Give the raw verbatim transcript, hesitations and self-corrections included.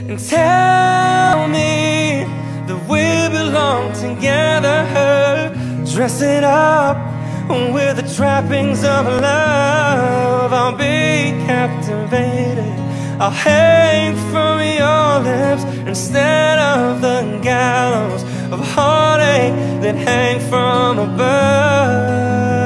and tell me that we belong together. Dress it up with the trappings of love. I'll be captivated. I'll hang from your lips instead of the gallows of heartache that hang from above.